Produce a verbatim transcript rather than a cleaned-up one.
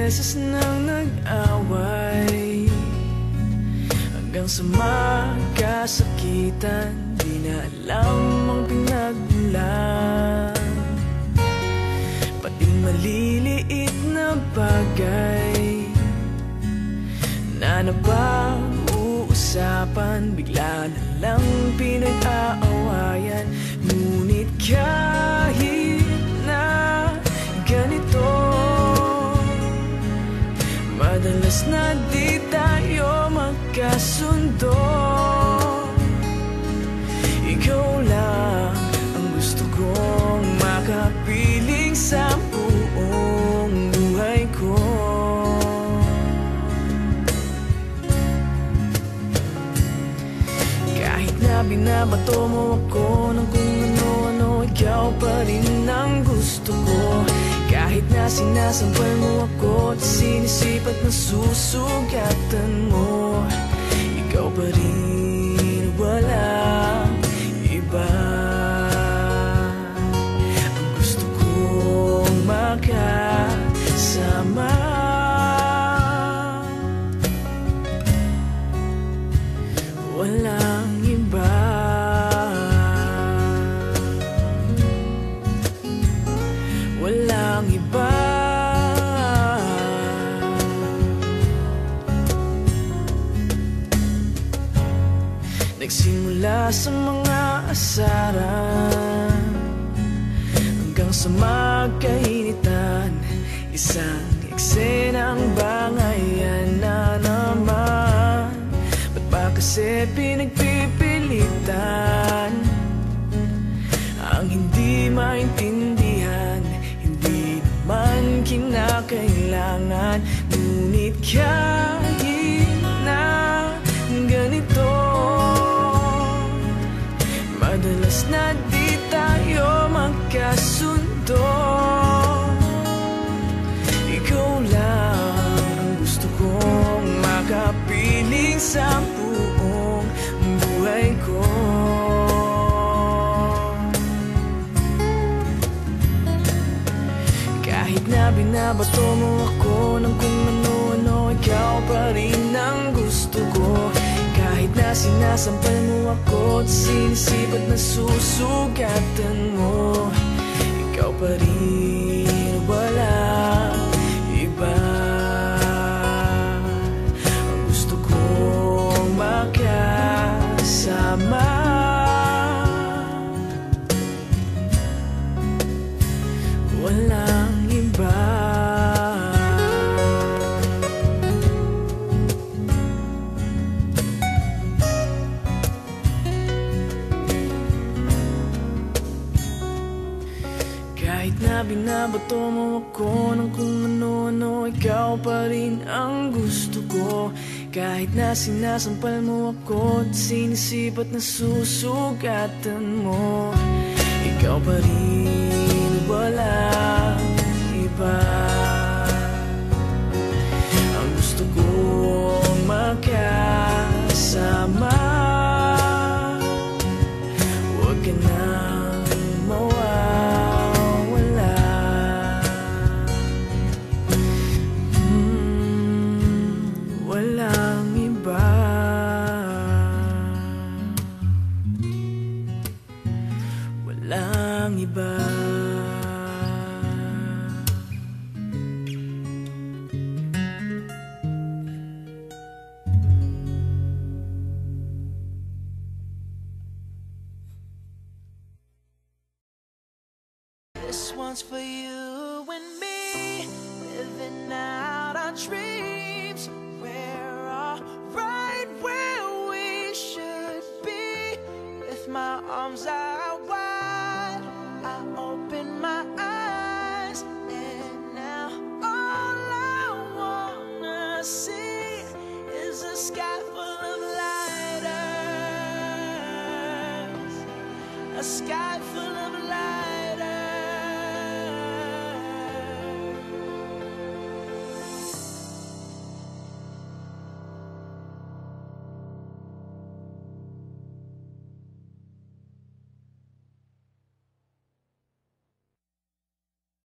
beses nang nag-away, hanggang sa magkasakitan, di na alam ang pinagmulan. Pati maliliit na bagay na napag-uusapan, bigla na lang pinag-aawayan. Ngunit kahit na ganito, madalas na di tayo magkasundo. Ikaw lang ang gusto kong makapiling sa buong buhay ko. Kahit na binabato mo ako ng kung ano-ano, ikaw pa rin ang gusto ko. Kahit na sinasampal mo ako at sinisipat na susugatan mo, ikaw pa rin, walang iba. Ang gusto kong makasama, walang iba. Walang iba. Nagsimula sa mga asaran hanggang sa magkainitan, isang eksenang bangayan na naman. Ba't ba kasi pinagpipilitan ang hindi maintindihan? Hindi naman kinakailangan. Ngunit kahit na ganito, madalas na di tayo magkasundo. Ikaw lang ang gusto kong makapiling sa buong buhay ko. Kahit na binabato mo ako ng kung ano-ano, ikaw pa rin ang gusto ko. Kahit na sinasampal mo ako at sinisipat na susugatan mo, ikaw pa rin, walang iba. Ang gusto kong makasama, walang iba. Kahit na binabato mo ako ng kung ano-ano, ikaw pa rin ang gusto ko. Kahit na sinasampal mo ako at sinisipat na susugatan mo, ikaw pa rin, walang iba. Ang gusto kong makasama, huwag ka nang mawawala. mm, Walang iba. Walang iba. This one's for you and me, living out our dreams. We're all right where we should be. With my arms out wide, I open my eyes, and now all I wanna see is a sky full of lighters, a sky full of